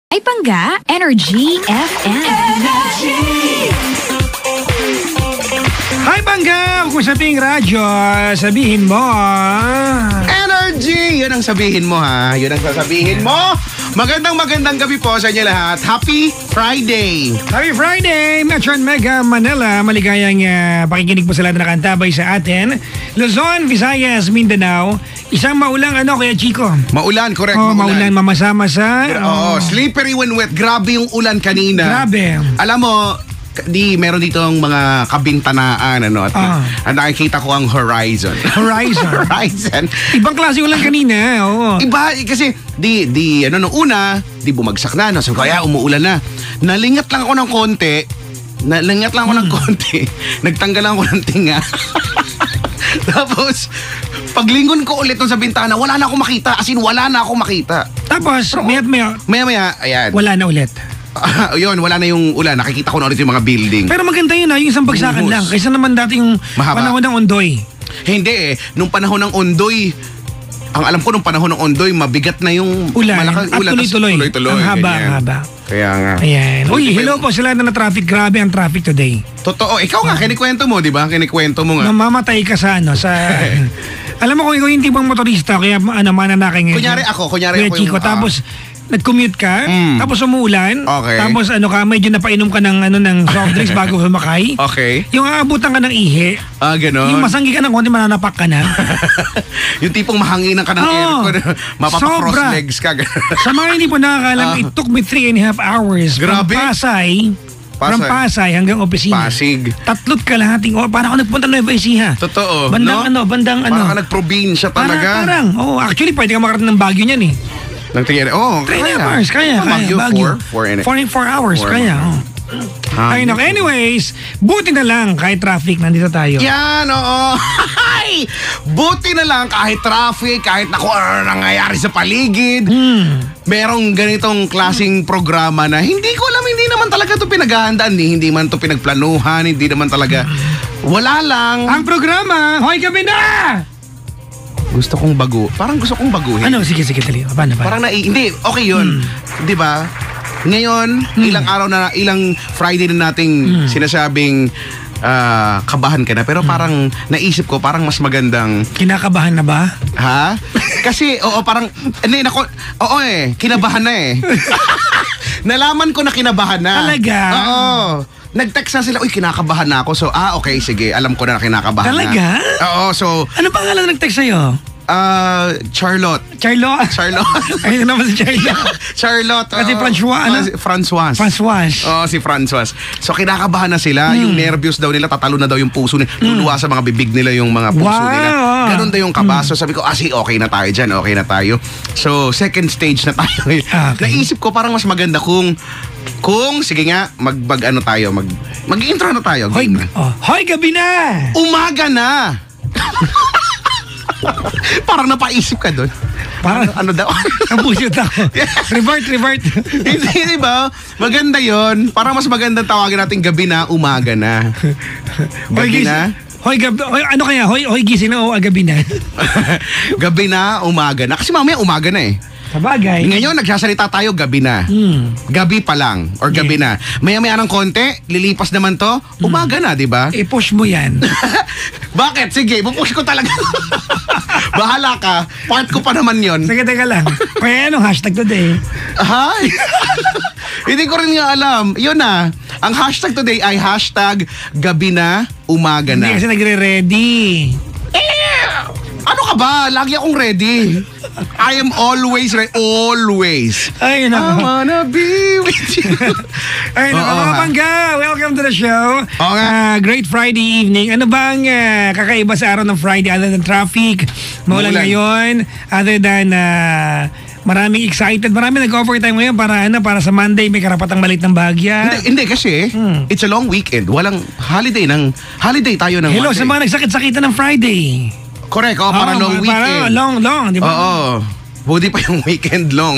Ay Pangga, Energy FM. Hi Pangga, kung sabing radyo, sabihin mo. Energy! Yun ang sabihin mo ha. Yun ang sasabihin mo. Magandang gabi po sa inyo lahat. Happy Friday! Happy Friday, Metro and Mega Manila. Maligayang pakikinig po sa lahat na nakantabay sa atin. Luzon, Visayas, Mindanao. Isang maulang Kuya Chico. Maulan, correct. Maulan, mamasama-sa. Slippery when wet. Grabe yung ulan kanina. Grabe. Alam mo, meron dito ang mga kabintanaan at nakikita ko ang horizon. Horizon. Ibang klase ulan kanina. Oo. Iba kasi nung una, bumagsak na, no? So kaya umuulan na. Nalingat lang ako ng konti. Nagtanggal lang ako ng tinga. Tapos paglingon ko ulit sa bintana, wala na akong makita. As in, wala na akong makita. Tapos, maya, ayan. wala na ulit. Yun, wala na yung ulan. Nakikita ko na ulit yung mga building. Pero maganda yun yung isang bagsakan lang. Kaysa naman dati yung panahon ng Ondoy. Hindi nung panahon ng Ondoy, ang alam ko nung panahon ng Ondoy, mabigat na yung ulan. malaking ulan. At tuloy-tuloy. Ang haba. Kaya nga. Ayan. Uy, hello po sila na traffic. Grabe ang traffic today. Totoo. Ikaw nga, kinikwento mo, di ba? Kinikwento mo nga. Mamamatay ka sa alam mo kung ikaw yung tipong motorista, kaya mananakay ngayon. Kunyari ako Kuya Chico, tapos nag-commute ka, tapos umuulan, tapos medyo napainom ka ng soft drinks bago sumakay. Okay. Yung aabutan ka ng ihi. Gano'n. Yung masanggi ka ng konti, mananapak ka na. Yung tipong mahanginan ka ng aircon, mapapa-cross legs ka. Sa mga hindi po nakakalam, it took me 3.5 hours. Grabe. From Pasay hanggang opisina. Pasig. 3 kalahating oras. Parang ako nagpunta ng Ecija. Totoo. Bandang Parang ka nagprobinsya talaga. Actually, pwede ka makarating ng Baguio niyan eh. Nang tingin, 3.5 hours, kaya. Baguio. 4 hours, kaya. Ay, no. Anyways, buti na lang kahit traffic, nandito tayo. Yan, oo. Buti na lang kahit traffic, kahit ano nangyayari sa paligid. Merong ganitong klaseng programa na hindi ko alam, hindi naman talaga ito pinaghahandaan, hindi man ito pinagplanuhan, hindi naman talaga. Wala lang. Ang programa, Hoy Gabi na! Parang gusto kong baguhin. Sige, tali. Paano? Parang hindi, okay yun. Di ba? Ngayon, ilang Friday na nating sinasabing kabahan ka na. Pero parang naisip ko, parang mas magandang... Kinakabahan na ba? Ha? Kasi, kinabahan na eh. Nalaman ko na kinabahan na. Talaga? Oo. Nag-text na sila, kinakabahan na ako. So, okay, sige, alam ko na kinakabahan Talaga? na. Talaga? Oo, so... Ano pangalan nag-text sa'yo? Charlotte. Ayun naman si Charlotte. Charlotte. Kasi François. Oo, si François. So, kinakabahan na sila. Yung nervyos daw nila, tatalo na daw yung puso nila. Luluwa sa mga bibig nila yung mga puso nila. Ganun daw yung kabaso. Sabi ko, okay na tayo dyan. Okay na tayo. So, second stage na tayo. Okay. Naisip ko, parang mas maganda kung sige nga, mag-intro na tayo. Hoy, Gabi na! Umaga na! Parang napaisip ka doon. Parang ano daw? Nabusyot ako. Revert. Hindi, ba? Maganda yon. Parang mas magandang tawagin natin gabi na, umaga na. Gabi na? Hoy, ano kaya? Hoy, gising na o gabi na? Gabi na, umaga na. Kasi mamaya umaga na eh. Sabagay. Ngayon, nagsasalita tayo, gabi na. Gabi pa lang, or gabi na. Maya-maya ng konti, lilipas naman to, umaga na, di ba? I-push mo yan. Bakit? Sige, pupush ko talaga. Bahala ka, part ko pa naman yon. Sige, teka lang. Kaya hashtag today? Hi! Hindi ko rin nga alam. Yun na. Ang hashtag today ay hashtag gabi na, umaga na. Hindi kasi nagre-ready. Ano ka ba? Lagi akong ready. I am always ready. Always. Ay, I wanna be with you. Ay, mga Pangga, welcome to the show. Great Friday evening. Ano bang kakaiba sa araw ng Friday other than traffic? Maulan ngayon. Other than maraming excited. Maraming nag-overtime ngayon para sa Monday may karapatang malit ng bahagya. Hindi kasi it's a long weekend. Walang holiday tayo ng Hello, Monday. sa mga nagsakit-sakitan ng Friday. Correct, para long weekend. Long, di ba? Oo. Buti pa yung weekend long.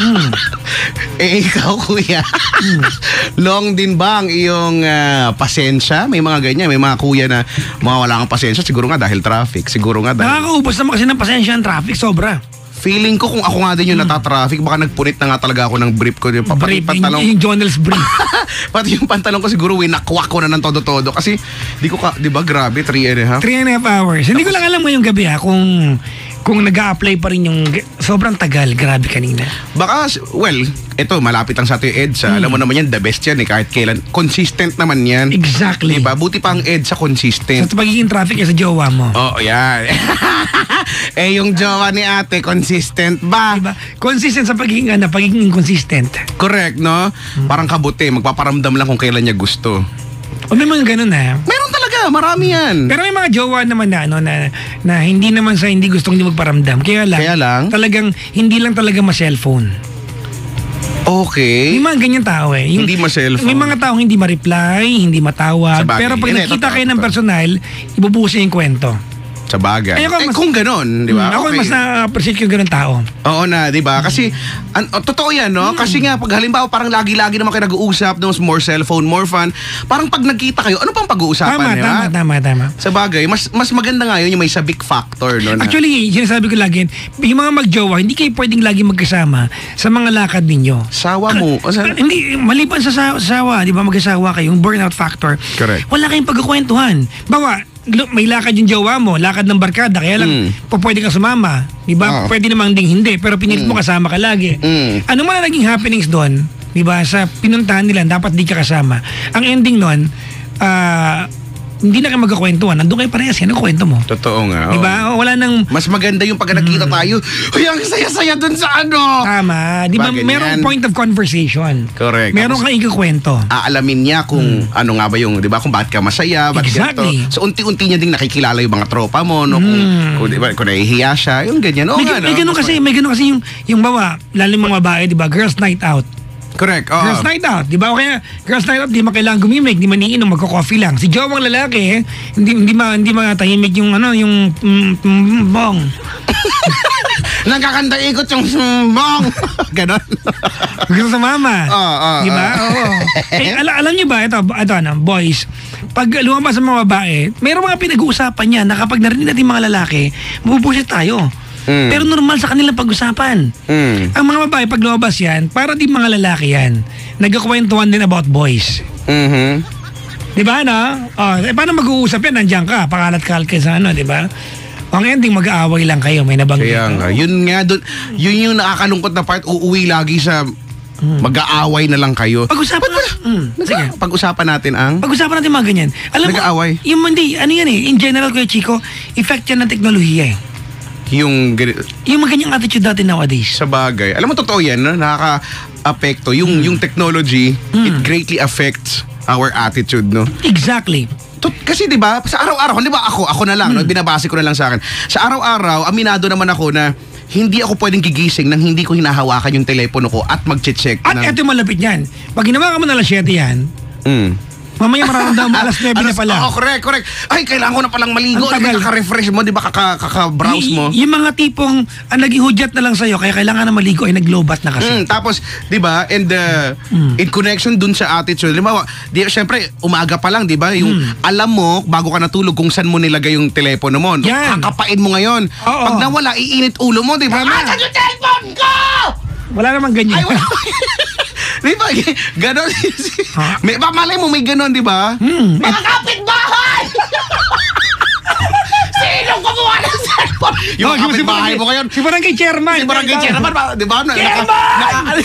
Ikaw, kuya. Long din ba ang iyong pasensya? May mga ganyan, may mga kuya na wala kang pasensya. Siguro nga dahil traffic. Siguro nga dahil... Nakakaubos naman kasi ng pasensya ang traffic, sobra. Feeling ko kung ako nga din yung natatraffic, baka nagpunit na nga talaga ako ng brief ko. Brief, yung Journal's brief. Pati yung pantalon ko siguro, winakwak ko na ng todo-todo. Kasi, di ba, grabe, 3.5 hours. Hindi ko lang alam ngayong gabi kung nag-a-apply pa rin yung sobrang tagal, grabe kanina. Baka, ito, malapit lang sa ating EDSA. Alam mo naman yan, the best yan kahit kailan. Consistent naman yan. Exactly. Diba? Buti pa ang EDSA consistent. Sa pagiging traffic sa jowa mo. Oo, yan. Yung jowa ni ate, consistent ba? Diba? Consistent sa pagiging inconsistent. Correct, no? Parang kabuti, magpaparamdam lang kung kailan niya gusto. O may mga ganun Meron talaga, marami yan. Pero may mga jowa naman na hindi naman sa hindi gustong magparamdam. Kaya lang, talagang hindi lang talaga ma-cellphone. Okay. May mga ganyan tao Hindi ma-cellphone. May mga taong hindi ma-reply, hindi matawag. Pero pag nakita kayo ng personal, ibubusin yung kwento. Sa bagay. Kung ganon, di ba? Ako mas na-appreciate yung ganon tao. Oo na, di ba? Kasi, totoo yan, no? Kasi nga, pag halimbawa, parang lagi-lagi naman kayo nag-uusap, no? More cellphone, more fun. Parang pag nagkita kayo, ano pang pag-uusapan? Tama. Sa bagay, mas maganda nga yun, yung may sabik factor, no? Actually, sinasabi ko lagi, yung mga magjowa, hindi kayo pwedeng lagi magkasama sa mga lakad ninyo. Sawa mo? Hindi, maliban sa sawa, di ba? Mag-asawa kayo, yung burnout factor. Correct. Wala kayong pagkukwentuhan. Bawa, may lakad yung jowa mo, lakad ng barkada, kaya lang pwede kang sumama, di ba? Pwede namang ding hindi, pero pinilit mo kasama ka lagi. Ano man naging happenings doon, di ba? Sa pinuntahan nila, dapat di ka kasama. Ang ending doon, hindi na kayo magkakwentuhan. Nandun kayo parehas yan. Ang kwento mo. Totoo nga. Diba? Wala nang... Mas maganda yung pag nakita tayo. Uy, ang saya-saya dun sa ano. Tama. Diba? Merong point of conversation. Correct. Meron kang ikakwento. Aalamin niya kung ano nga ba yung, diba? Kung bakit ka masaya. Exactly. So, unti-unti niya ding nakikilala yung mga tropa mo. No? Kung nahihiya siya. Yung ganyan. May ganun kasi yung bawa, lalo yung mga babae, diba? Girls night out. Correct. Girls night out, di ba? O kaya, girls night out, di man kailangan gumimik, di man iinom, magko-coffee lang. Si jowang lalaki, hindi matahimik yung bong. Nagkakanta ikot yung bong. Ganon. Gusto sa mama. Di ba? Oo. Alam niyo ba, ito boys, pag lumabas sa mga babae, mayroong mga pinag-uusapan niya na kapag narinig natin mga lalaki, mabubusit tayo. Pero normal sa kanilang pag-usapan. Ang mga babae, pag lumabas yan, para di mga lalaki yan, nagkakwentuhan din about boys. Di ba, no? Paano mag-uusap yan? Nandiyan ka, pakalat-kalat ka sa di ba? Ang ending, mag-aaway lang kayo, may nabanggit. Kaya nga, yun yung nakakalungkot na part, uuwi lagi sa mag-aaway na lang kayo. Pag-usapan Pag-usapan natin Pag-usapan natin mga ganyan. Alam mo, nag-aaway? In general, Kuya Chico, effect yan ng teknolohiya Yung mga ganyang attitude natin nowadays. Sa bagay. Alam mo, totoo yan, no? Nakaka-apekto. Yung technology, it greatly affects our attitude, no? Exactly. Kasi 'di ba, sa araw-araw, 'di ba ako na lang, no? Binabase ko na lang sa akin. Sa araw-araw, aminado naman ako na hindi ako pwedeng gigising nang hindi ko hinahawakan yung telepono ko at mag-check. At eto malapit yan. Pag ginawa ka mo na alas 7 yan, mamaya mararamdaman mo alas 9 na pala. Correct. Ay, kailangan ko na palang maligo. Kaka-refresh mo, di ba? Kaka-browse mo. Yung mga tipong naging hudyat na lang sa'yo, kaya kailangan na maligo, ay nag-lobat na kasi. Tapos, di ba? And in connection dun sa attitude, syempre, umaga pa lang, di ba? Yung alam mo, bago ka natulog, kung saan mo nilagay yung telepono mo. Yan. Kakapain mo ngayon. Pag nawala, iinit ulo mo, di ba? Saan yung telephone ko? Wala namang ganyan. Ay, wala. Di ba? Ganon. Malay mo may ganon, di ba? Mga kapitbahay! Sinong kumuha ng cellphone? Yung kapitbahay mo ngayon. Si Barangay Chairman. Di ba? Chairman!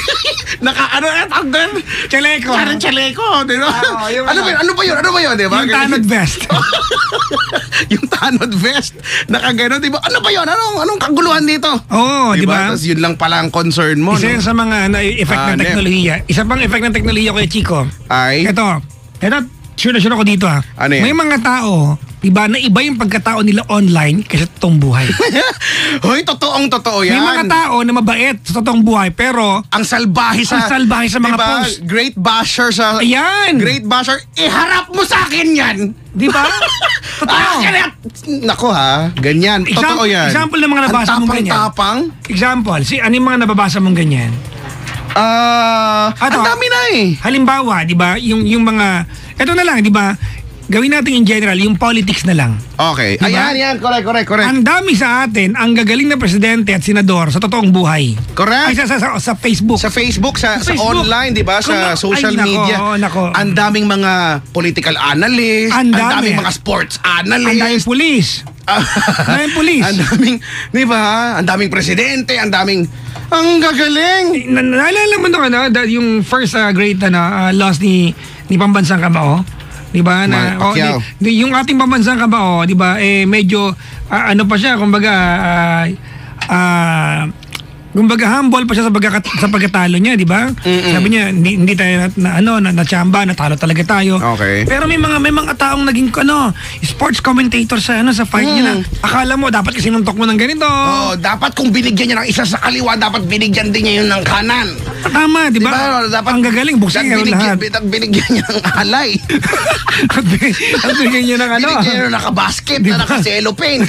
Chaleco. Chaleco, di ba? Ano ba yun, di ba? Yung tanod vest. Yung tanod vest. Nakaganon, di ba? Ano ba yun? Anong kaguluhan dito? Oo, di ba? Tapos yun lang pala ang concern mo. Isa yun sa mga effect ng teknolohiya. Isa pang effect ng teknolohiya, Kuya Chico. Ay? Ito, sure ako dito Ano yan? May mga tao, diba, na iba yung pagkatao nila online kaysa totoong buhay. Hoy, totoo yan. May mga tao na mabait sa totoong buhay, pero ang salbahe sa mga post. Great basher sa... Ayan! Great basher, iharap mo sa akin yan! Di ba? Totoo. Nako ganyan. Totoo yan. Example ng mga nabasa mong ganyan. Tapang? Example, ano yung mga nababasa mong ganyan? Ang dami na Halimbawa, di ba, yung mga, eto na lang, di ba, gawin natin in general, yung politics na lang. Okay. Diba? Ayan. Correct. Ang dami sa atin, ang gagaling na presidente at senador sa totoong buhay. Correct. Ay, sa Facebook. Sa Facebook, sa Facebook. online, di ba? Sa social media. Nako. Ang daming mga political analyst. Ang daming mga sports analyst. Ang daming pulis. Ang daming, di ba? Ang daming presidente, ang gagaling. Naalala mo nung yung first great loss ni Pambansang Kamao? Di ba? Yung ating Pambansang Kamao, di ba? Medyo ano pa siya, kumbaga humble pa siya sa pagkatalo niya, di ba? Sabi niya, hindi tayo na-chamba, natalo talaga tayo. Okay. Pero may mga taong naging sports commentator sa fight niya na akala mo dapat kasi sinuntok mo ng ganito. Dapat kung binigyan niya ng isa sa kaliwa, dapat binigyan din niya yun ng kanan. Tama, di ba? Dapat ang gagaling, buksan niya lahat. Binigyan niya ng alay. At binigyan niya ng Binigyan niya ng nakabasket, na nakaselopane.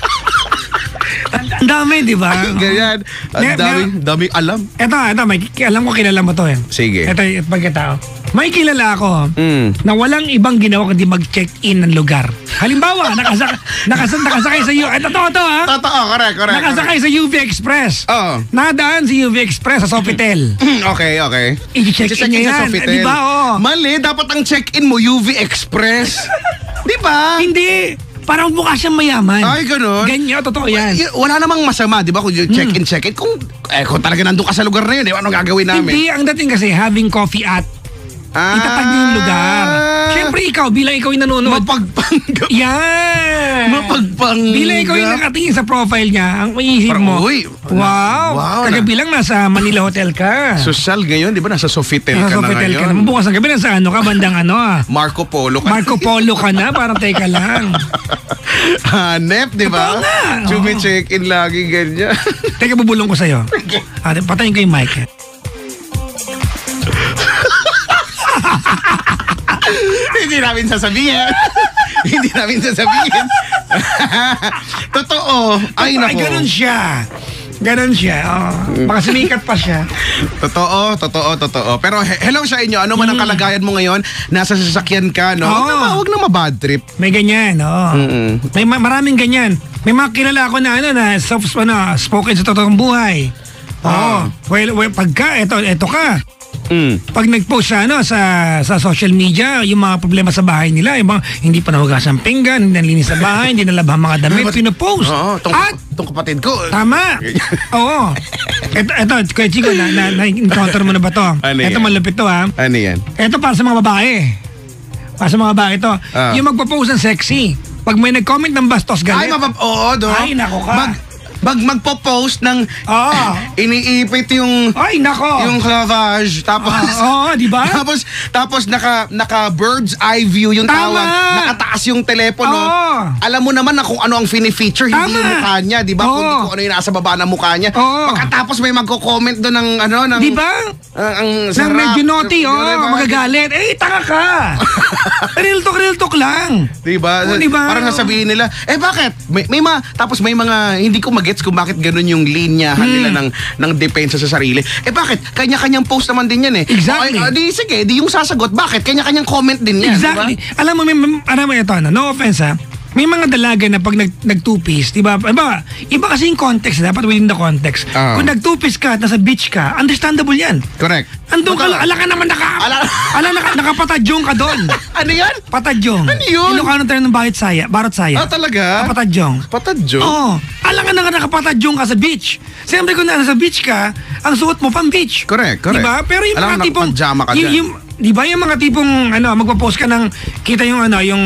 Ang dami, di ba? Ganyan. Ang daming alam. Ito, alam ko kilala mo to eh. Sige. Ito yung pagkatao. May kilala ako na walang ibang ginawa kundi mag-check-in ng lugar. Halimbawa, nakasakay sa Totoo, correct. Nakasakay sa UV Express. Oo. Nadaan si UV Express sa Sofitel. Okay. I-check-in niya yan. Di ba? Mali, dapat ang check-in mo UV Express. Di ba? Hindi. Parang mukha siyang mayaman. Ay, ganun. Ganyan, totoo yan. Wala namang masama, di ba? Kung check-in. Kung talaga nandun ka sa lugar na yun, di ba? Anong gagawin namin? Hindi, ang dating kasi having coffee at itatag niyo yung lugar. Siyempre ikaw, bilang ikaw yung nanonood. Mapagpanggap. Yan. Mapagpanggap. Bilang ikaw yung nakatingin sa profile niya, ang iisip mo, wow, kagabi lang nasa Manila Hotel ka. Social ngayon, di ba? Nasa Sofitel ka na Ka. ngayon. Bukas ng gabi, nasa bandang Marco Polo ka. Marco Polo ka na, parang teka lang. Hanep, di ba? Chumi-check-in lagi ganyan. Teka, bubulong ko sa'yo. Patayin ko yung mic. Hindi namin sasabihin. Totoo. Ay, nako. Ganun siya. Baka sumikat pa siya. Totoo. Pero hello sa inyo. Ano man ang kalagayan mo ngayon? Nasa sasakyan ka, no? Huwag na ma-bad trip. May ganyan, May maraming ganyan. May mga kilala ako na spoken sa totoong buhay. Well, pagka, eto ka. Pag nag-post siya sa social media, yung mga problema sa bahay nila, yung mga hindi pa nahugasan pinggan, hindi nalinis sa bahay, hindi nalabhan mga damit, pinopost. Itong kapatid ko. Tama. Oo. Ito, Kuya Chico, na-encounter mo na ba to? Ito malupit to, ha? Ano yan? Ito para sa mga babae. to. Yung magpo-post ng sexy. Pag may nag-comment ng bastos galit. Ay, nako ka. Magpo-post ng iniipit yung yung clavage tapos di ba? Tapos naka bird's eye view yung tawag, nakataas yung telepono. Alam mo naman na kung ano ang fini-feature, hindi yung mukha niya, di ba? Kundi kung ano yung nasa baba ng mukha niya. Pagkatapos may magko-comment doon ng di ba? Ang sarap. Medyo naughty, magagalit. Tanga ka. Real talk lang. Di ba? Parang nasabihin nila, bakit? Tapos may mga hindi ko magets kung bakit ganun yung linyahan nila ng depensa sa sarili. Bakit? Kanya-kanyang post naman din yan eh. Exactly. Sige, yung sasagot. Bakit? Kanya-kanyang comment din yan. Exactly. Diba? Alam mo ito, no offense ha. May mga dalaga na pag nag-two-piece, di ba? Iba kasi yung context, dapat within the context. Kung nag-two-piece ka at nasa beach ka, understandable yan. Correct. Andun ka, ala ka naman nakapatadyong ka doon. Ano yan? Patadyong. Ano yun? Ilocano tayo ng Barot Saya. Talaga? Patadyong. Oo. Ala ka nakapatadyong ka sa beach. Siyempre kung nasa beach ka, ang suot mo pang beach. Correct. Diba? Pero yung mga tipong... Pajama ka dyan. Di ba yung mga tipong magpo-post ka ng kita yung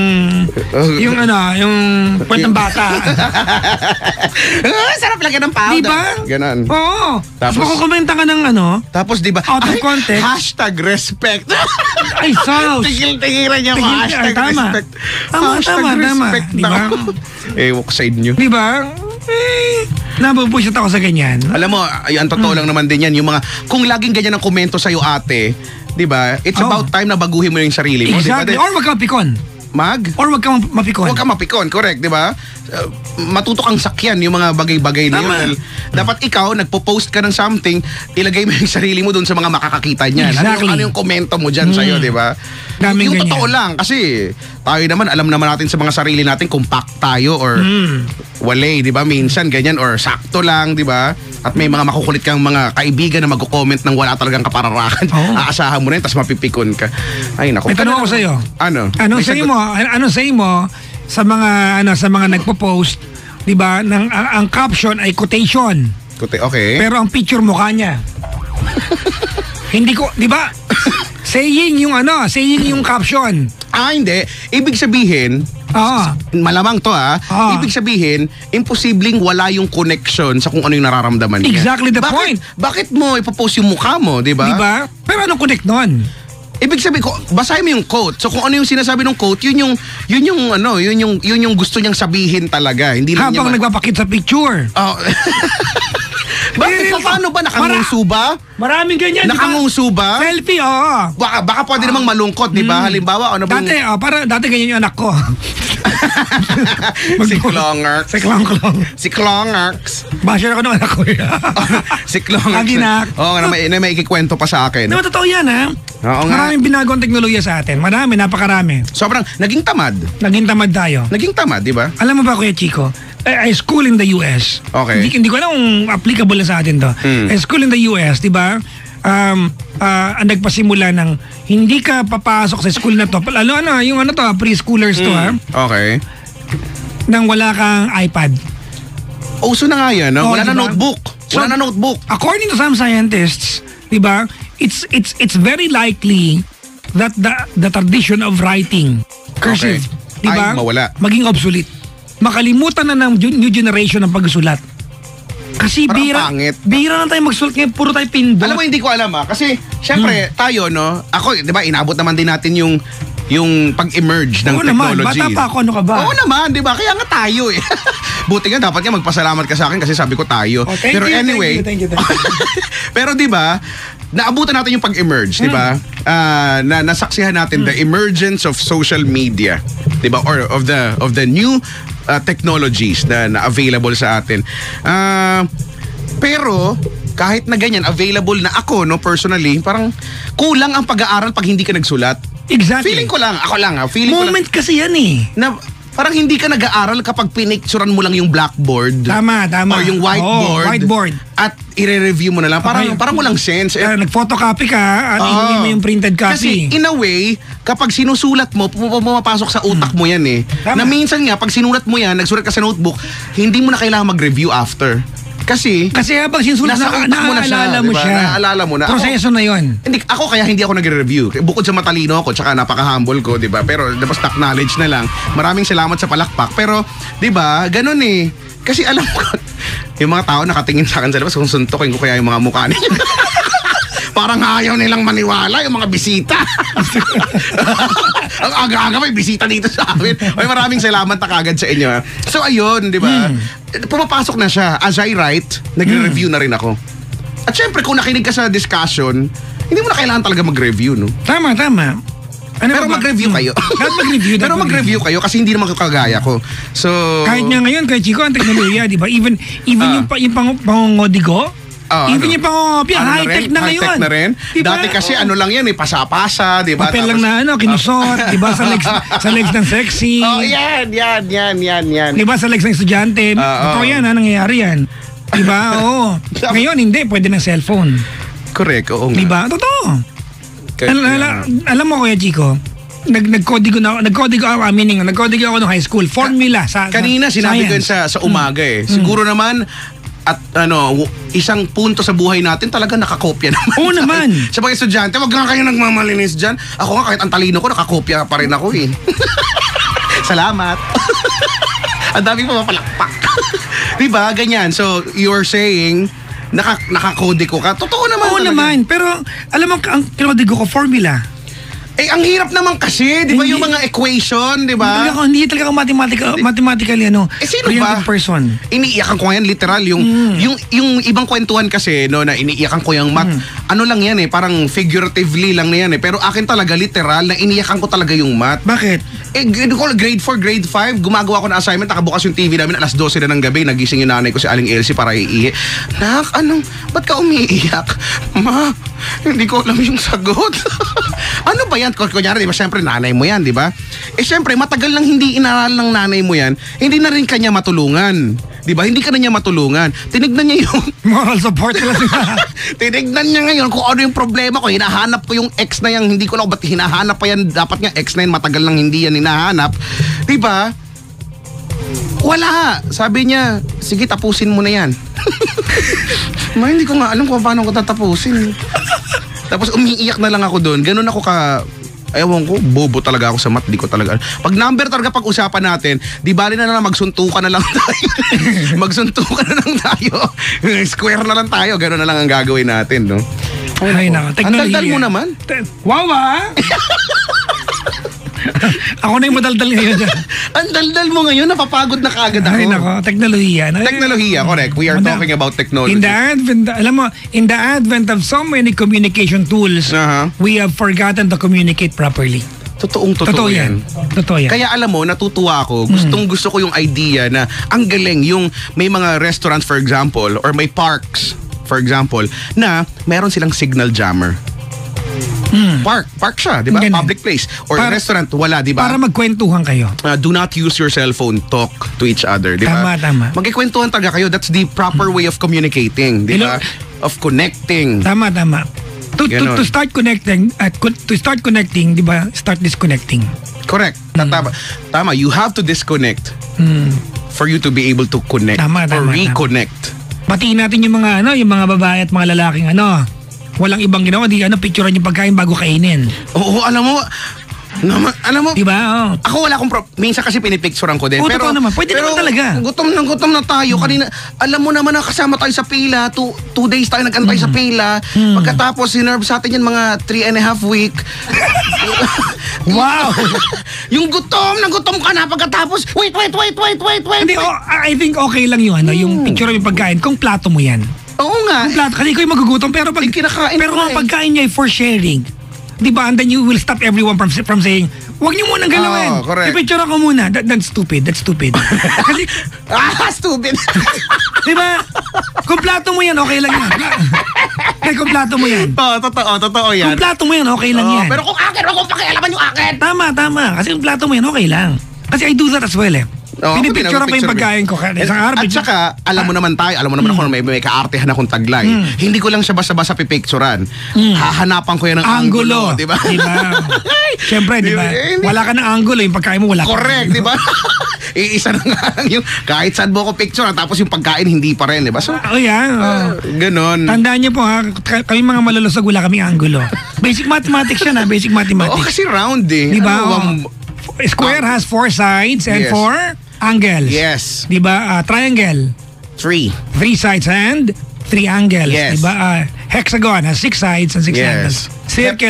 puwet ng bata. Sarap lagi ng powder. Di ba? Ganon. Oo. Tapos makukomenta ka ng Tapos di ba? Out of context. #respect. Ay, sauce. Tigil-tigilan niya mo. #respect. Tama. Di ba? Ewan ko sa inyo. Di ba? Nabubusit ako sa ganyan. Alam mo, ang totoo lang naman din yan. Yung mga, kung laging ganyan ang komento sa'yo ate, di ba? It's about time na baguhin mo yung sarili mo. Exactly. Diba? Or wag ka pikon. Or wag kang mapikon. Wag kang mapikon, correct, di ba? Matuto kang sakyan yung mga bagay-bagay na yun. Dapat ikaw, nagpo-post ka ng something, ilagay mo yung sarili mo doon sa mga makakakita niyan. Exactly. Ano yung komento mo dyan sa'yo, di ba? Yung totoo lang, kasi tayo naman, alam naman natin sa mga sarili natin kung pack tayo or wale, di ba? Minsan ganyan or sakto lang, di ba? At may mga makukulit kang mga kaibigan na magko-comment ng wala talagang kapararakan. Aasahan mo na yun, tapos mapipikon ka. Ay, naku. May tanong ako sa'yo. Ano? Anong say mo sa mga nagpo-post, 'di ba? Ang caption ay quotation. Okay. Pero ang picture mukha niya. Hindi ko, 'di ba? saying yung caption. Hindi. Ibig sabihin, malamang to ibig sabihin, imposibleng wala yung connection sa kung ano yung nararamdaman niya. Exactly the point. Bakit mo ipopost yung mukha mo, di ba? Di ba? Pero anong connect nun? Ibig sabihin ko, basahin mo yung quote. So kung ano yung sinasabi ng quote, yun yung gusto niyang sabihin talaga. Hindi lang habang nagpapakit sa picture. Bakit? Paano ba? Nakanguso ba? Maraming ganyan. Nakanguso ba? Selfie, oo. Baka pwede namang malungkot, di ba? Halimbawa, ano bang... Dati ganyan yung anak ko. Si Klongerx. Si Klongerx. Basher ako ng anak ko. Si Klongerx. Oo, na may ikikwento pa sa akin. No, totoo yan, ha? Oo nga. Maraming binago ang teknolohiya sa atin. Napakarami. Sobrang, naging tamad. Naging tamad tayo. Naging tamad, di ba? Alam mo ba, Kuya Chico? I school in the US. Okay. Hindi ko alam kung applicable na sa atin to. I school in the US, di ba? Nagpasimula ng hindi ka papasok sa school na to. Yung preschoolers to, ha? Okay. Nang wala kang iPad. Uso na nga yan, no? Wala na notebook. Wala na notebook. According to some scientists, di ba? It's very likely that the tradition of writing cursive, di ba? Mawala. Maging obsolete. Makalimutan na ng new generation ang pagsulat. Kasi bira na tayo magsulat ngayon, puro tayo pindot. Alam mo, hindi ko alam kasi syempre tayo, no? Ako, di ba, inabot naman din natin yung pag-emerge ng technology. Bata pa ako, ano ka ba? Oo naman, di ba? Kaya nga tayo eh. Buti nga, dapat nga magpasalamat ka sa akin kasi sabi ko tayo. Pero anyway, thank you. pero di ba, naabutan natin yung pag-emerge, di ba? Nasaksihan natin the emergence of social media, di ba? Or of the new technologies na available sa atin. Pero kahit na ganyan, available na ako, no, personally, parang kulang ang pag-aaral pag hindi ka nagsulat. Exactly. Feeling ko lang, Moment kasi yan eh. Na parang hindi ka nag-aaral kapag pinicturean mo lang yung blackboard. Tama. Or yung whiteboard. At i-review mo na lang. Parang walang sense. Nag-photocopy ka at inuwi mo yung printed copy. Kasi in a way, kapag sinusulat mo, pumapasok sa utak mo yan eh. Tama. Na minsan nga, pag sinulat mo yan, nagsulat ka sa notebook, hindi mo na kailangan mag-review after. Kasi habang sinusulat naaalala mo siya. Naaalala mo na. Proseso na yun. Kaya hindi ako nagre-review. Bukod sa matalino ako, tsaka napaka-humble ko, di ba? Pero dapat stock knowledge na lang. Maraming salamat sa palakpak. Pero, di ba, ganun eh. Kasi alam ko, yung mga tao nakatingin sa akin sa labas, kung suntukin ko kaya yung mga mukha nila. Parang ayaw nilang maniwala yung mga bisita. Ang aga-aga may bisita dito sa amin. Maraming salamat na kagad sa inyo. So ayun, di ba? Pumapasok na siya. As I write, nagre-review na rin ako. At syempre, kung nakinig ka sa discussion, hindi mo na kailangan talaga mag-review, no? Tama. Pero mag-review kayo. Pero mag-review kayo kasi hindi naman kagaya ko. So kahit nga ngayon, kay Chico, ang teknolohiya, di ba? Even yung pangungodigo, even yung pangungopia, high-tech na ngayon. High-tech na rin. Diba? Dati kasi ano lang yan, pasa-pasa, di ba? Papel lang na kinusot, di ba? Sa legs ng sexy. Yan. Di ba? Sa legs ng estudyante. Totoo yan, nangyayari yan. Di ba? Oo. Ngayon, hindi. Pwede ng cellphone. Correct, oo nga. Di ba? Totoo. Alam mo, Kuya Chico, nagkodigo ako ng high school. Formula kanina sinabi ko sa umaga eh. Siguro naman at isang punto sa buhay natin talaga nakakopya naman. Oo naman. Sa mga estudyante, wag nga kayo nagmamalinis dyan. Ako nga kahit ang talino ko, nakakopya pa rin ako eh. Salamat. Ang dami pa mapalakpak. Diba? Ganyan. So, you're saying nakakodigo ka. Totoo naman. Oo naman. Pero alam mo, ang kinodigo ko, formula. Ang hirap naman kasi, di ba, yung mga equation, di ba? Hindi talaga ako mathematically, sino ba? Person. Iniiyakan ko yan, literal. Yung ibang kwentuhan kasi, na iniiyakan ko yung math. ano lang yan eh, parang figuratively lang na yan eh. Pero akin talaga, literal, na iniyakan ko talaga yung math. Bakit? Grade 4, grade 5, gumagawa ko na assignment, nakabukas yung TV namin, alas 12 na ng gabi, nagising yung nanay ko si Aling Elsie para iihi. Nak, ba't ka umiiyak? Ma, hindi ko alam yung sagot. Ano ba yan? Kunyari, di ba, syempre nanay mo yan, di ba? Syempre, matagal lang hindi inaral ng nanay mo yan, hindi na rin kanya matulungan. Di ba? Hindi ka na niya matulungan. Tinignan niya yung moral support lang sila. Tinignan niya ngayon kung ano yung problema ko. Hinahanap ko yung ex na yan. Hindi ko na ba't hinahanap pa yan. Dapat nga ex na yan. Matagal lang hindi yan hinahanap. Di ba? Wala. Sabi niya, sige, tapusin mo na yan. Hindi ko nga alam kung paano ko tatapusin. Tapos umiiyak na lang ako doon. Ganun ako ewan ko, bobo talaga ako sa math. Di ko talaga. Pag number talaga pag-usapan natin, di bali na lang magsuntukan na lang tayo. Magsuntukan na lang tayo. Square na lang tayo. Gano'n na lang ang gagawin natin, no? Ay, nako. Ang daldal mo naman. Wow, ako na yung madaldal ngayon. Ang daldal mo ngayon, napapagod na kagad ako. Ay, nako. Teknolohiya. Teknolohiya, correct. We are talking about technology. In the advent of so many communication tools, we have forgotten to communicate properly. Totoo yan. Totoo yan. Kaya alam mo, natutuwa ako. Gusto ko yung idea na ang galing yung may mga restaurants, for example, or may parks, for example, na meron silang signal jammer. Park siya, di ba? Public place. Or restaurant, wala, di ba? Para magkwentuhan kayo. Do not use your cell phone. Talk to each other, di ba? Tama. Magkikwentuhan talaga kayo. That's the proper way of communicating, di ba? Of connecting. Tama. To start connecting, di ba? Start disconnecting. Correct. Tama. You have to disconnect for you to be able to connect or reconnect. Batiin natin yung mga babae at mga lalaking walang ibang ginawa, picturean yung pagkain bago kainin. Oo, alam mo, diba? Ako wala akong minsan kasi pinipicturean ko din. Pero naman, pwede naman talaga. Gutom na tayo. Kanina, alam mo naman na kasama tayo sa pila. 2 days tayo nag-antay sa pila. Pagkatapos, sinerve sa atin yan mga 3.5 week. Wow! Yung gutom ka na pagkatapos, wait. Hindi, I think okay lang yun, yung picturean yung pagkain kung plato mo yan. Oo nga. Kasi ikaw yung magugutom, pero pagkain niya ay for sharing. Diba? And then you will stop everyone from saying, huwag niyo munang galawin. I-picture ako muna. That's stupid. Kasi, stupid. Diba? Kung plato mo yan, okay lang yan. Kung plato mo yan. Totoo yan. Kung plato mo yan, okay lang yan. Pero kung akin, wag kong pakialaman yung akin. Tama. Kasi kung plato mo yan, okay lang. Kasi I do that as well pinipicture pa yung pagkain ko. At saka, alam mo naman ako may kaartehan akong taglay. Hindi ko lang siya basta-basta pipicturean. Hahanapan ko yan ng angulo. Diba? Siyempre, diba? Wala ka ng angulo, yung pagkain mo wala ka. Correct, diba? Iisa na nga lang yung kahit saan mo ko picture tapos yung pagkain hindi pa rin, diba? So, ganon. Tandaan niyo po kami mga malulusog, wala kaming angulo. Basic mathematics yan basic mathematics. Kasi round Diba? Square has 4 sides and 4 angles. Yes. Diba? Triangle. 3 sides and 3 angles. Yes. Diba? Hexagon has 6 sides and 6 angles. Circle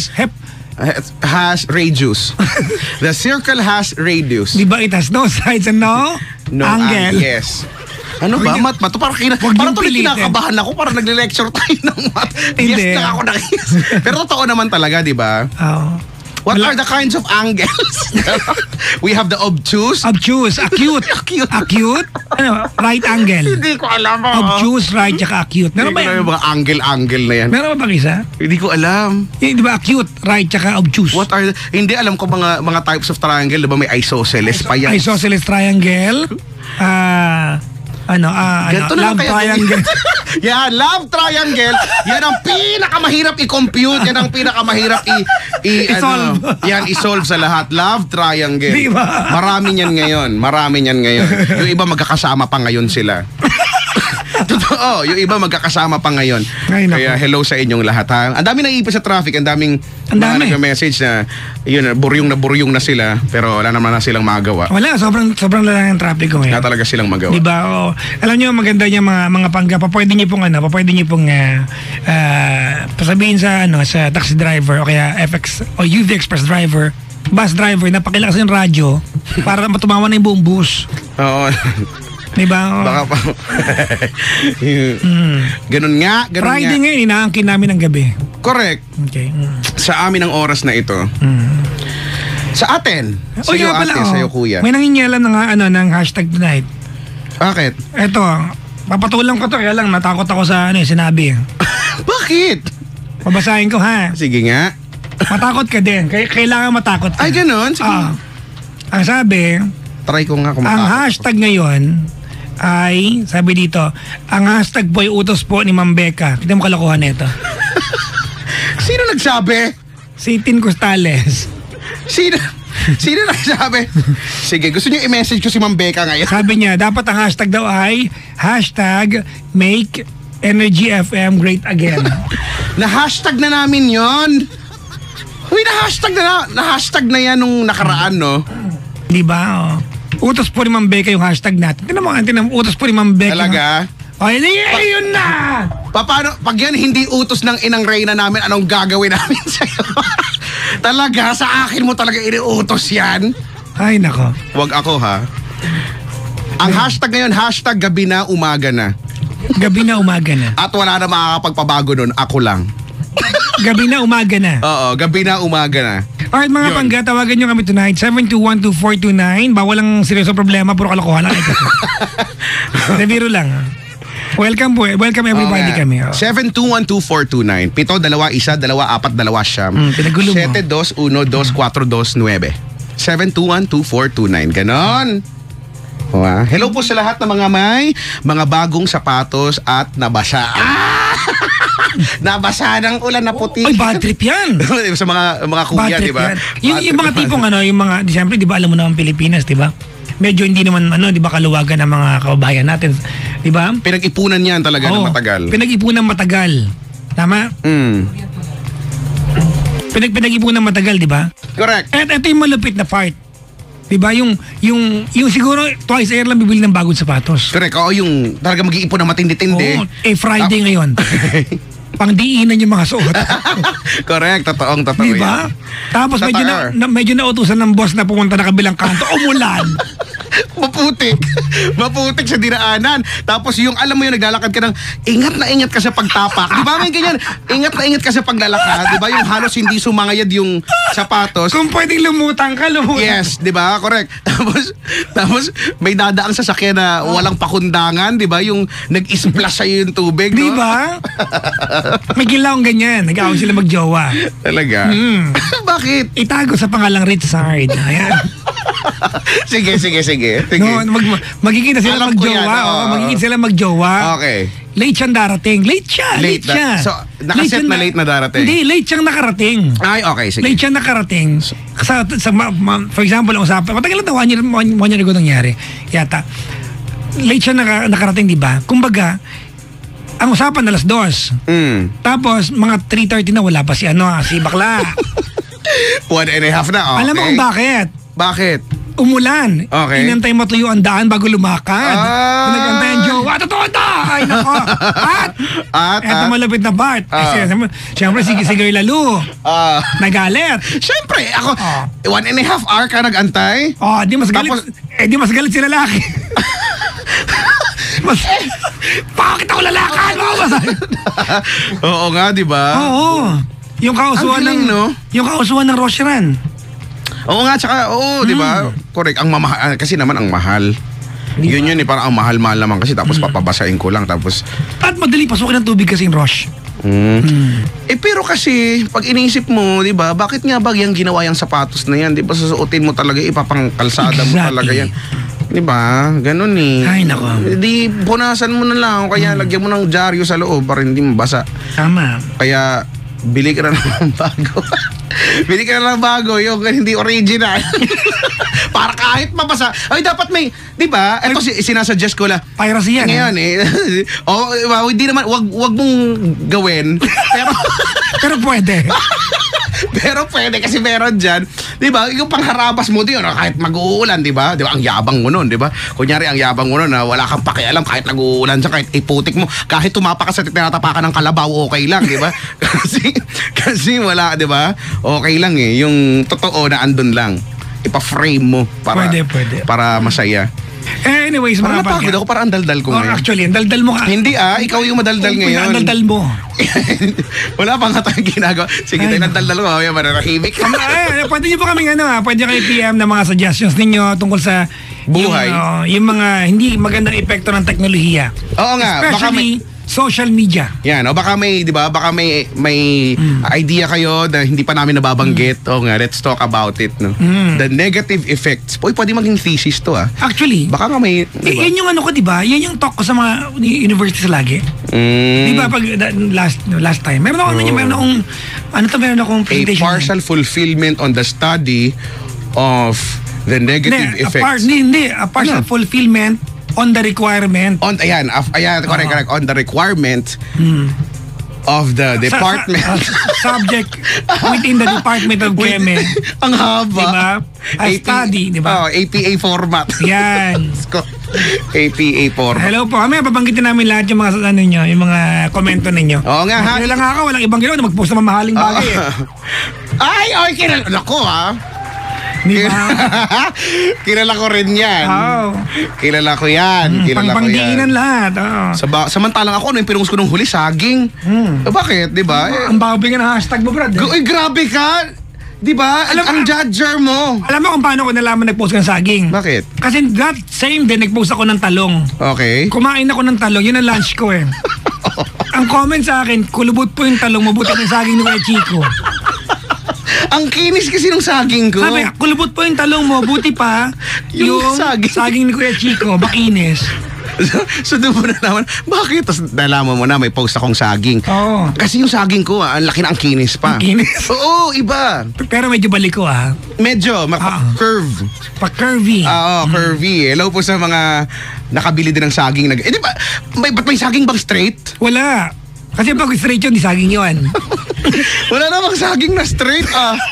has radius. The circle has radius. Diba? It has no sides and no angle. Yes. Ano ba? Math ba? Parang tuloy kinakabahan ako. Parang nagle-lecture tayo ng math. Yes na ako na yes. Pero totoo naman talaga, diba? What are the kinds of angles? We have the obtuse. Acute. Right angle. Hindi ko alam. Obtuse, right, tsaka acute. Meron ba yung mga angle na yan? Meron ba bang isa? Hindi ko alam. Di ba acute, right, tsaka obtuse? Hindi alam ko mga types of triangle. Diba may isosceles pa yan? Isosceles triangle. Love triangle. Love triangle. Yan ang pinakamahirap i-compute. Yan ang pinakamahirap i-solve. I-solve sa lahat. Love triangle. Diba? Marami niyan ngayon. Yung iba magkakasama pa ngayon sila. Totoo, yung iba magkakasama pa ngayon. Kaya hello sa inyong lahat ha. Ang dami naiipit sa traffic, ang daming nag-message na buryong na sila, pero wala naman na silang magawa. Wala, sobrang lala ng traffic ko ngayon. Wala talaga silang magawa. Diba? Alam niyo maganda niya mga pangga, pwede niyo pong pasabihin sa taxi driver o kaya FX o UV Express driver, bus driver na pakilakas yung radyo para matumawa na yung buong bus. Oo. Diba? Baka pa. Ganun nga. Friday ngayon, inaangkin namin ng gabi. Correct. Okay. Sa amin ang oras na ito. Sa atin. Sa'yo ate, sa'yo kuya. May nangingialam ng hashtag tonight. Bakit? Eto, papatulang ko to, kaya lang natakot ako sa sinabi. Bakit? Babasahin ko ha. Sige nga. Matakot ka din. Kailangan matakot ka. Ay, ganun? Sige. Ang sabi, try ko nga kung matakot. Ang hashtag ngayon ay, sabi dito, ang hashtag po ay utos po ni Ma'am Becca. Kita mo kalokohan nito. Sino nagsabi? Si Tin Costales. Sino nagsabi? Sige, gusto niyo i-message ko si Ma'am Becca ngayon. Sabi niya, dapat ang hashtag daw ay hashtag make Energy FM great again. Na-hashtag na namin yon. Uy, na-hashtag na yan nung nakaraan, no? Diba? Utos po ni Ma'am Becca yung hashtag natin. Tinan mo, utos po ni Ma'am Becca. Talaga? Yun na! Paano, pag yan hindi utos ng inang Reyna namin, anong gagawin namin sa'yo? Talaga, sa akin mo talaga iniutos yan? Ay, nako. Wag ako, ha? Ang hashtag ngayon, hashtag gabi na, umaga na. Gabi na, umaga na. At wala na makakapagpabago nun, ako lang. Gabi na, umaga na. Oo, gabi na, umaga na. Alright mga pangga, tawagan nyo kami tonight 7212429. Bawal lang seryoso problema, puro kalokohan lang. Biro lang. Welcome po, welcome everybody kami. 7212429. 721-1-2-4-2-9. Pinagulo mo. 721-242-9. 721-2429. Ganon. Hello po sa lahat ng mga bagong sapatos at nabasa. Nabasa ng ulan na puti. Ay, bad trip yan. Sa mga kuya, di ba? Yung mga tipong yung mga, siyempre, di ba, alam mo naman Pilipinas, di ba? Medyo hindi naman, di ba, kaluwagan ng mga kababayan natin. Di ba? Pinag-ipunan yan talaga ng matagal. Pinag-ipunan matagal. Tama? Pinag-ipunan matagal, di ba? Correct. At ito yung malupit na part. Diba? Yung siguro twice a year lang bibili ng bagong sapatos. Correct. Oo, yung talaga mag-iipon na matindi-tindi. Friday ngayon. Pangdiinan yung mga suot. Correct. Totoo diba? yan. Tapos medyo nautusan ng boss na pumunta na kabilang kanto. Umulan. Maputik sa dinaanan. Tapos yung alam mo yung naglalakad ka ng ingat na ingat ka sa pagtapak. Di ba may ganyan? Ingat na ingat ka sa paglalakad. Di ba yung halos hindi sumangayad yung sapatos. Kung pwedeng lumutang ka, lumutang. Yes, di ba? Correct. Tapos may dadaang sasakyan na walang pakundangan. Di ba? Yung nag-splash sa'yo yung tubig. Di ba? May gilawang ganyan. Nag-aaway sila magjowa. Talaga? Bakit? Itago sa pangalang Richard. Ayan. Sige. No, magiging sila magjowa. Magiging sila magjowa. Okay. Late siyang darating. Late siya. So, nakaset na late na darating? Hindi, late siyang nakarating. Ay, okay, sige. Late siyang nakarating. For example, ang usapan, matagal na 1 year ago nangyari. Yata. Late siya nakarating, di ba? Kumbaga, ang usapan alas 2. Tapos, mga 3:30 na wala pa si bakla. 1.5 na, okay. Alam mo kung bakit? Bakit? Umulan. Okay. Inantay matuyo ang daan bago lumakad. Nagantay ang jowa. Totoo to! Ay, nako. Eto malapit na part. Siyempre, si Girl Lalu. Nagalit. Siyempre, ako, 1.5 hour ka nag-antay? Di mas galit. Di mas galit si lalaki. Bakit ako lalakan mo? Oo nga, di ba? Oo. Yung kausuhan ng Rosharan. Oo nga, tsaka, di ba? Correct, ang mamahal, kasi naman ang mahal. Yun, parang ang mahal-mahal naman kasi tapos papabasain ko lang tapos... At madali pasukin ng tubig kasing Rosh. Pero kasi, pag iniisip mo, di ba, bakit nga ba yung ginawa yung sapatos na yan? Di ba, susuotin mo talaga, ipapangkalsada mo talaga yan. Di ba? Ganun eh. Ay, nako. Di, punasan mo na lang, kaya lagyan mo ng dyaryo sa loob para hindi mabasa. Tama. Kaya, bili ka na ng bago. Bili ka na ng bago, yung hindi original. Para kahit mabasa. Ay, dapat may, di ba? Ito sinasuggest ko lang. Piracy yan. Ngayon hindi naman, wag mong gawin. Pero pwede. Pero pwede kasi meron dyan. Di ba? Yung pangharabas mo din, kahit mag-uulan, di ba? Di ba? Ang yabang mo nun, di ba? Kunyari, ang yabang mo nun na wala kang pakialam kahit nag-uulan dyan, kahit iputik mo, kahit tumapak ka sa tinatapakan ng kalabaw, okay lang, di ba? kasi wala, di ba? Okay lang eh. Yung totoo na andun lang. Ipa-frame mo para, pwede. Para masaya. Anyways, mga napagod ako, parang andaldal ko ngayon. Actually, andaldal mo ka. Hindi ikaw yung madaldal ngayon. Andaldal mo. Wala pa nga tayong ginagawa. Sige, tayo nandaldal ko. Mamaya mararahimik. Pwede nyo po kaming pwede kayo PM na mga suggestions ninyo tungkol sa buhay. Yung mga hindi magandang epekto ng teknolohiya. Oo nga. Especially social media. Yan, o baka may, di ba, baka may idea kayo na hindi pa namin nababanggit. O nga, let's talk about it, no? The negative effects. Pwede maging thesis to, Actually, baka nga may, diba? Yan yung di ba? Yan yung talk ko sa mga universities lagi. Di ba, pag last time, meron akong presentation. A partial fulfillment on the study of the negative effects. A partial fulfillment on the requirement. Correct. On the requirement of the department. Subject within the Department of Chemistry. Ang haba. Diba? A study, diba? APA format. Yan. APA format. Hello po. Kami, babanggitin namin lahat yung mga yung mga komento ninyo. Oo nga, ha? Kailan nga walang ibang ginawa na mag-post na mamahaling bagay. Kilala. Naku, Kilala ko rin yan. Kilala ko yan. Pangpangdiinan lahat. Samantalang ako, yung pinungus ko nung huli, saging. Bakit, di ba? Ang babi nga ng hashtag mo, Brad. Grabe ka! Di ba? Ang judger mo. Alam mo kung paano ko nalaman nag-post ka ng saging? Bakit? Kasi that same day, nag-post ako ng talong. Okay. Kumain ako ng talong. Yun ang lunch ko eh. Ang comment sa akin, kulubot po yung talong, mabuti ng saging ni Kuya Chico. Ang kinis kasi ng saging ko. Sabi, kulubot po yung talong mo, buti pa yung saging ni Kuya Chico, makinis. So doon mo na naman, bakit? Tapos nalaman mo na may post akong saging. Kasi yung saging ko, ang laki na ang kinis pa. Ang kinis? Oo, iba. Pero medyo balik ko Medyo, curve. Pa-curvy. Curvy. Hello po sa mga nakabili din ng saging. Di ba, ba't may saging bang straight? Wala. Kasi pag straight yun, di saging yun. Wala namang saging na straight,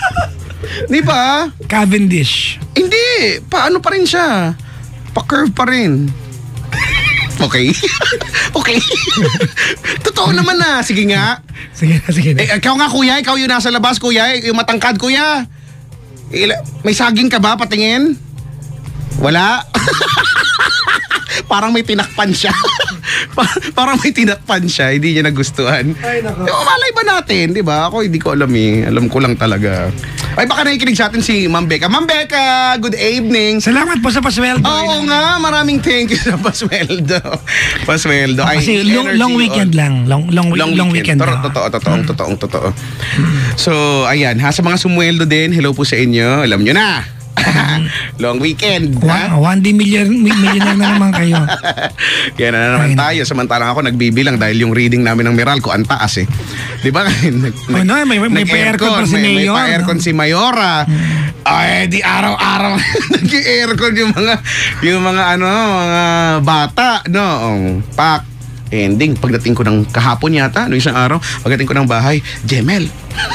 Di ba? Cavendish. Hindi. Paano pa rin siya? Pa-curve pa rin. Okay. Okay. Totoo naman na. Sige nga. Sige na. Ikaw nga, kuya. Ikaw yung nasa labas, kuya. Yung matangkad, kuya. May saging ka ba? Patingin? Wala? Parang may tinakpan siya. Parang may tinakpan siya. Hindi niya nagustuhan. Ay, nako. Malay ba natin? Di ba? Ako hindi ko alam eh. Alam ko lang talaga. Ay, baka nakikinig sa atin si Ma'am Becca. Ma'am Becca, good evening. Salamat po sa pasweldo. Oo nga, maraming thank you sa pasweldo. Pasweldo. Kasi long weekend lang. Long weekend. Totoo. So, ayan. Sa mga sumweldo din, hello po sa inyo. Alam nyo na. Long weekend. 1 millionaire na naman kayo. Kaya na naman tayo. Samantalang ako nagbibilang dahil yung reading namin ng Meralco ang taas eh. Di ba? May pa-aircon si Mayor. May pa-aircon si Mayora. Ay, di araw-araw nag-aircon yung mga bata. No? Pak. Ending, pagdating ko ng kahapon yata, isang araw, pagdating ko ng bahay, Jemel,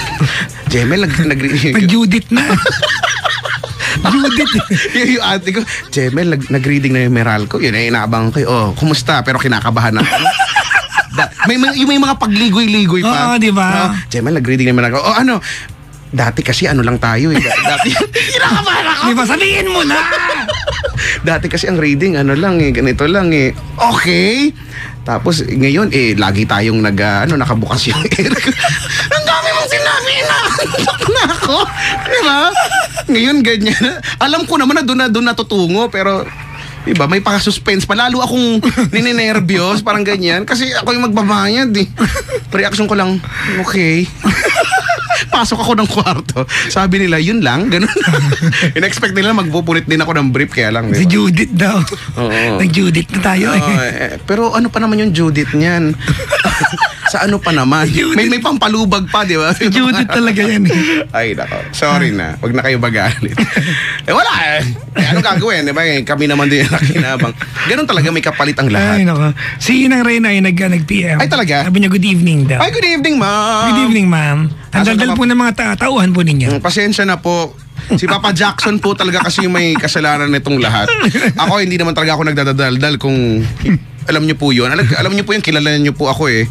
Judith na. Judith. Yung ate ko, Jemel, nag-reading na yung Meralco. Yun, inaabang ko. Kumusta? Pero kinakabahan na. may mga pagligoy-ligoy pa. Di ba? Jemel, nag-reading na yung Meralco. Dati kasi lang tayo eh. Dati, kinakabahan ako. Di ba? Sabihin mo na! Dati kasi ang reading, ganito lang eh. Okay. Tapos ngayon, lagi tayong nakabukas yung aircon. Ang dami mong sinabi na ako. Diba? Ngayon, ganyan. Alam ko naman na doon natutungo, pero diba, may pa-suspense pa. Lalo akong ninenervyos, parang ganyan. Kasi ako yung magbabayad eh. Reaction ko lang, okay. Pasok ako ng kwarto. Sabi nila, yun lang, ganun. In-expect nila magpupunit din ako ng brief, kaya lang. Diba? Si Judith daw. Nag-Judith na tayo pero ano pa naman yung Judith niyan? Sa ano pa naman? May pampalubag pa, di ba? Si Judith talaga yan eh. Ay, nako. Sorry na. Huwag na kayo magalit. Wala anong gagawin? Diba? Kami naman din nakinabang. Ganun talaga, may kapalit ang lahat. Ay, nako. Si Inang Reyna ay nag-PM. Ay, talaga? Sabi niya, good evening daw. Ay, good evening, ma'am. Good evening, ma'am. Ang daldal po ng mga tauhan po ninyo. Pasensya na po. Si Papa Jackson po talaga kasi yung may kasalanan nitong lahat. Ako, hindi naman talaga ako nagdadaldal kung alam niyo po yun. Alam niyo po yung kilala niyo po ako eh.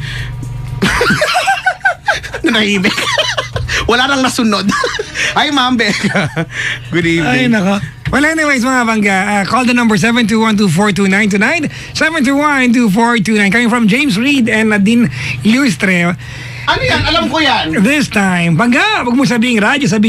Nanahimik. Wala nang nasunod. Ay, Ma'am Becca. Good evening. Ay, naka. Well, anyways, mga bangga, call the number 721-242-929, 721-2429. Coming from James Reed and Nadine Ilustre. Ano yan? Alam ko yan. This time, bangga, wag mo sabihing radyo, sabihin